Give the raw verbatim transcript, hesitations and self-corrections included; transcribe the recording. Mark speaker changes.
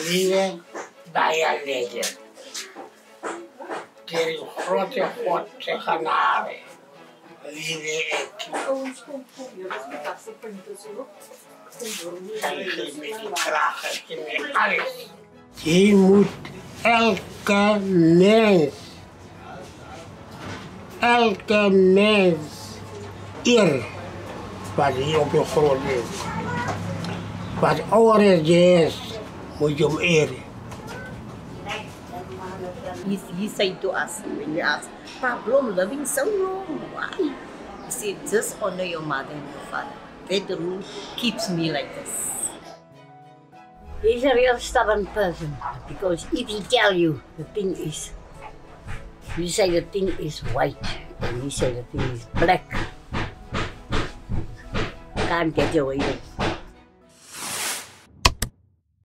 Speaker 1: Vive bij een liggen. Die grote God te genade. Vive ik. Hij geeft me die kracht, hij geeft me alles. Je moet elke mens, elke mens eer wat hier op je grond is. Wat ouder is, moet je hem eren.
Speaker 2: He, he said to us when we asked, Pablo, I'm living so long, why? He said, just honor your mother and your father. That rule keeps me like this.
Speaker 3: He's a real stubborn person because if he tell you the thing is, you say the thing is white and he say the thing is black, can't get away with it.